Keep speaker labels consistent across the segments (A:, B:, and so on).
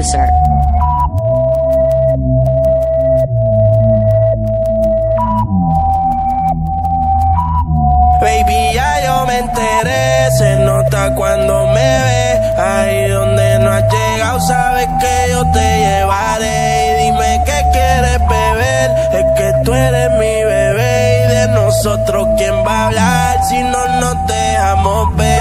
A: producer.
B: Baby, ya yo me enteré, se nota cuando me ves. Ahí donde no has llegado, sabes que yo te llevaré. Y dime qué quieres beber, es que tú eres mi bebé. Y de nosotros, ¿quién va a hablar si no nos dejamos ver?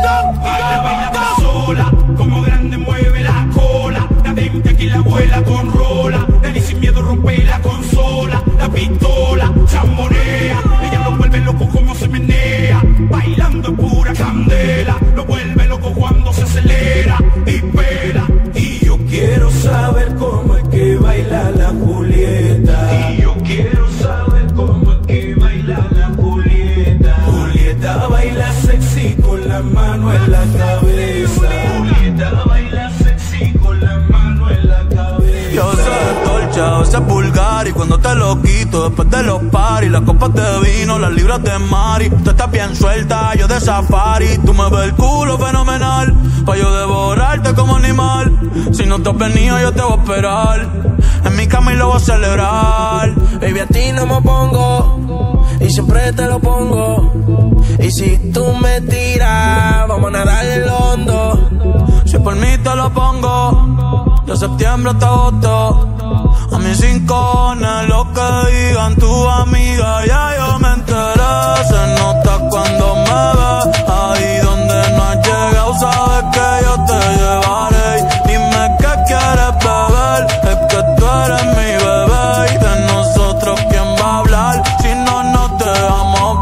C: Baila sola, como grande mueve la cola. La mente aquí la abuela conrola. Dale sin miedo, rompe la consola. La pistola, chambonea. Ella lo vuelve loco como se menea. Bailando en pura candela. Lo vuelve loco cuando se acelera y pela. Y yo quiero saber cómo es que baila la Julieta. Y yo quiero saber cómo es que baila la Julieta. Julieta baila sexy con la mano en la cabeza. Julieta baila sexy con la mano en la cabeza.
D: Yo sé torcha, a veces vulgar. Y cuando te lo quito, después de los paris, las copas de vino, las libras de mari. Tú estás bien suelta, yo de safari. Tú me ves el culo fenomenal, pa' yo devorarte como animal. Si no te has venido, yo te voy a esperar en mi cama y lo voy a celebrar.
B: Baby, a ti no me pongo y siempre te lo pongo. Y si tú me tiras, vamos a nadar en el hondo.
D: Si por mí te lo pongo, de septiembre hasta agosto. A mis rincones, lo que digan tu amiga, ya yo me enteré. Se nota cuando me ves, ahí donde no has llegado, sabes que yo te llevaré. Dime qué quieres beber, es que tú eres mi bebé. Y de nosotros, ¿quién va a hablar si no nos dejamos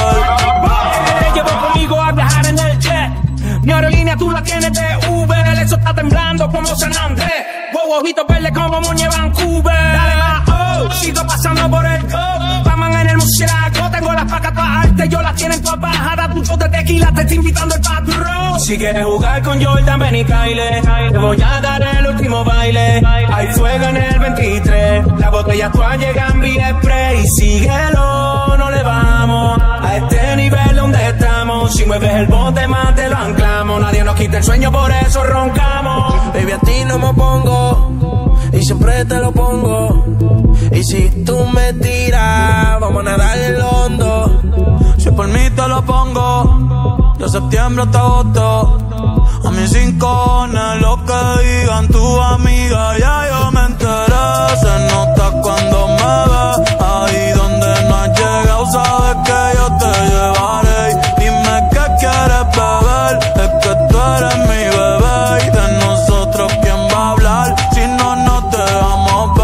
D: ver?
C: Llevo conmigo a viajar en el jet. Mi aerolínea tú la tienes de Uber. Eso está temblando como San Andrés. Wow, ojitos verdes como Muñe Vancouver. Dale más, oh, sigo pasando por el go. Paman en el murciélago, tengo las pacas todas altas, yo las tienen todas bajadas. Tu shot de tequila te está invitando el patrón. Si quieres jugar con Jordan, ven y caile. Te voy a dar el último baile. Hay fuego en el 23. Las botellas todas llegan vía spray. Síguelo, no le vamos a este nivel donde estamos. Si mueves el bote más te lo anclamos. Nadie nos quita el sueño, por eso roncamos.
B: Baby, a ti no me pongo y siempre te lo pongo. Y si tú me tiras, vamos a nadar en el hondo.
D: Si por mí te lo pongo, de septiembre hasta agosto. A mis rincones, lo que digan tu amiga, ya yo me enteré. Se nota cuando me ves, ahí donde no has llegado, sabes que yo te llevaré. Dime qué quieres beber, es que tú eres mi bebé. Y de nosotros, ¿quién va a hablar si no nos dejamos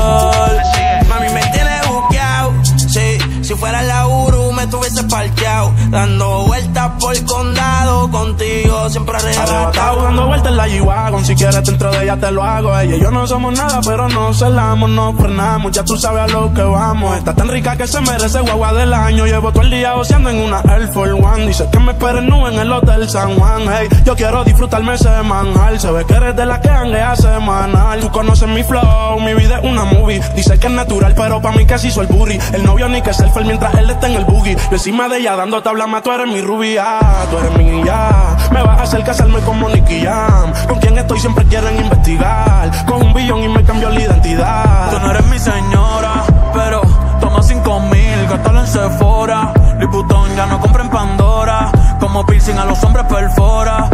D: ver?
B: Mami, me tienes buqueado, sí. Si fuera la Uru me tuviese parqueado, dando vueltas por el condado, contigo siempre
E: arrebatado, dando vueltas en la G-Wagon. Si quieres dentro de ella te lo hago. Ella y yo no somos nada, pero nos celamos, nos frenamos. Ya tú sabes a lo que vamos. Está tan rica que se merece guagua del año. Llevo todo el día oceando en una Air Force One. Dice que me esperen nube en el Hotel San Juan. Hey, yo quiero disfrutarme ese manjar. Se ve que eres de la que hanguea semanal. Tú conoces mi flow, mi vida es una movie. Dice que es natural, pero pa' mí que se hizo el booty. El novio ni que selfie mientras él está en el boogie. Yo encima de ella dando tabla más, tú eres mi rubia, tú eres mi guía. Me vas a hacer casarme como Nicky Jam. Con quien estoy siempre quieren investigar. Con un billón y me cambió la identidad.
D: Tú no eres mi señora, pero toma 5,000, gástalo en Sephora. Liputón ya no compra en Pandora. Como piercing a los hombres perfora.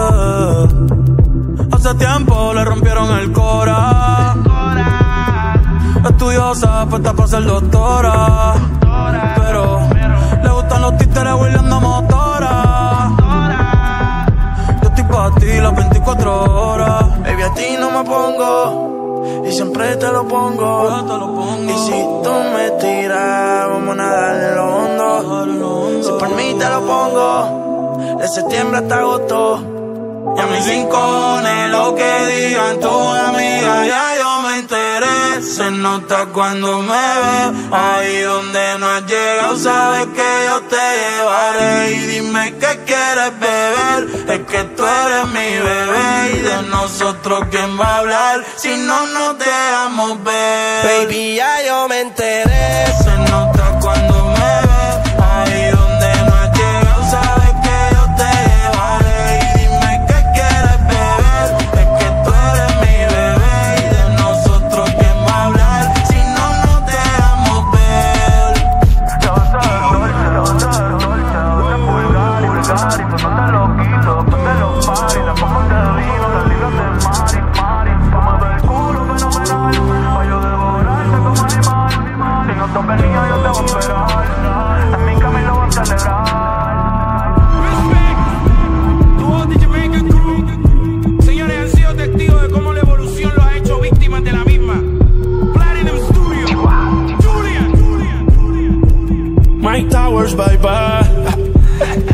D: Hace tiempo le rompieron el cora. Estudiosa, puesta para ser doctora. Pero le gustan los títeres huirleando motora. Yo estoy pa' ti las 24 horas.
B: Baby, a ti no me pongo y siempre te lo pongo. Y si tú me tiras, vamos a nadar en lo hondo. Si por mí te lo pongo, de septiembre hasta agosto. Y a mis rincones, lo que digan tus amigas, ya yo me enteré. Se nota cuando me ves, ahí donde no has llegado, sabes que yo te llevaré. Y dime qué quieres beber, es que tú eres mi bebé. Y de nosotros, ¿quién va a hablar si no nos dejamos ver? Baby, ya yo me enteré. Se nota cuando me ves, ahí donde no has llegado, sabes que yo te llevaré. Y dime qué quieres beber, es que tú eres mi bebé.
E: hours, baby.